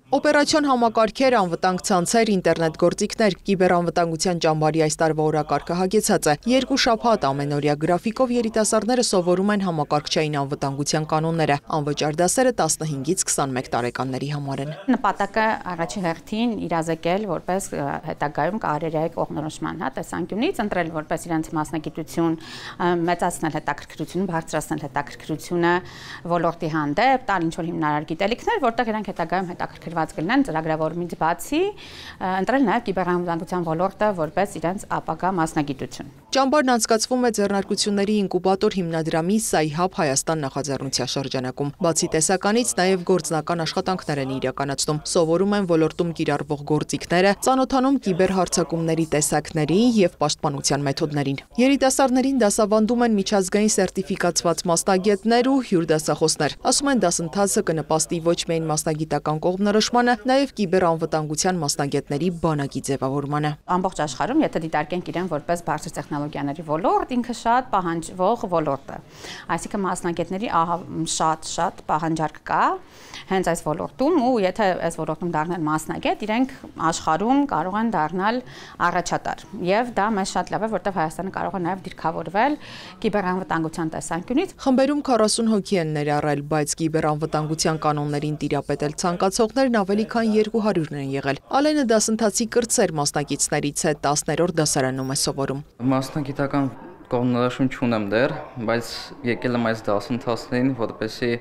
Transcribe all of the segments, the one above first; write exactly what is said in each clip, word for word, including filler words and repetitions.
Օպերացիոն համակարգեր, անվտանգ ցանցեր, ինտերնետ գործիքներ, կիբերանվտանգության ճամբարի այս տարվա օրակարգը հագեցած է։ Երկու շաբաթ ամենօրյա գրաֆիկով երիտասարդները սովորում են համակարգչային անվտանգության կանոնները։ Անվճար դասերը տասնհինգից քսանմեկ տարեկանների համար են։ Նպատակը առաջի հերթին իրազեկել որպես հետագայում կարիերայի կողմնորոշման տեսանկյունից, ընտրել որպես իրենց մասնագիտություն, մեծացնել հետաքրքրությունը, բարձրացնել հետաքրքրությունը ոլորտի հանդեպ, տալ ինչ-որ հիմնարար գիտելիքներ, որտեղ իրենք հետագայում հետաքրքրված կլինեն ծրագրավորումից բացի, ընտրել նաև կիբերանվտանգության ոլորտը որպես իրենց ապագա մասնագիտություն։ Ճամբարն անցկացվում է ձեռնարկությունների ինկուբատոր հիմնադրամի Սայհաբ Հայաստան նախաձեռնության շրջանակում։ Բացի տեսականից նաև գործնական աշխատանքներ են իրականացնում, սովորում են ոլորտում կիրառվող գործիքները, ծանոթանում կիբերհարձակումների տեսակների և պաշտպանության մեթոդներին։ Երիտասարդներին դասավանդում են միջազգային սերտիֆիկացված մասնագետներ ու հյուրդասախոսներ։ Ասում են դասընթացը կնպաստի ոչ միայն մասնագիտական կողմնորոշմանը, նաև կիբերանվտանգության մասնագետների բանակի ձևավորմանը։ Ամբողջ աշխարհում, եթե դիտարկենք իրեն որպես բարձր տեխնոլոգիաների ոլորտ, ինքը շատ պահանջվող ոլորտ է։ Այսինքն մասնագետների շատ շատ պահանջարկ կա հենց այս ոլորտում, ու եթե այս ոլորտում դառնան մասնագետ, իրենք աշխարհում կարող են դառնալ առաջատար։ Եվ դա մեզ շատ լավ է, որտեղ Հայաստանը կարող է նաև դիրքավորվել կիբերանվտանգության տեսանկյունից։ Խմբերում քառասուն հոգի են ներառել, բայց կիբերանվտանգության կանոններին տիրապետել ցանկացողներն ավելի քան երկու հարյուր են եղել։ Ալենը դասընթացի կրտսեր մասնակիցներից է, տասներորդ դասարանում է սովորում։ Մասնագիտական կողմնորոշում չունեմ դեռ, բայց եկել եմ այս դասընթացներին, որպեսզի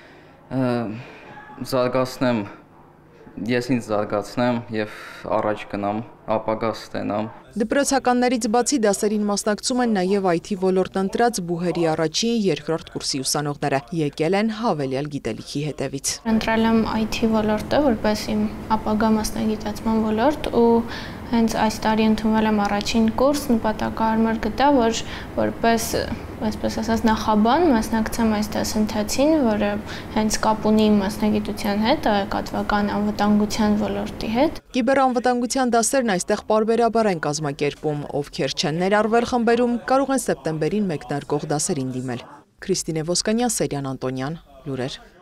զարգացնեմ, ես ինձ զարգացնեմ և առաջ գնամ, ապագա ստենամ։ Դպրոցականներից բացի դասերին մասնակցում են նաև այ թի ոլորտն ընտրած բուհերի առաջին, երկրորդ կուրսի ուսանողները, եկել են հավելյալ գիտելիքի հետևից։ Ընտրել եմ այ թի ոլորտը որպես իմ ապագա մասնագիտացման ոլորտ ու հենց այս տարի ընդունվել եմ առաջին կուրս, նպատակահարմար գտա, որ որպես, այսպես ասած, նախաբան մասնակցեմ այս դասընթացին, որը հենց կապ ունի իմ մասնագիտության հետ, տեղեկատվական անվտանգության ոլորտի հետ։ Կիբերանվտանգության դասերն այստեղ պարբերաբար են կազմակերպում, ովքեր չեն ներառվել խմբերում, կարող են սեպտեմբերին մեկնարկող դասերին դիմել։ Քրիստինե Ոսկանյան, Սերյան Անտոնյան, լուրեր։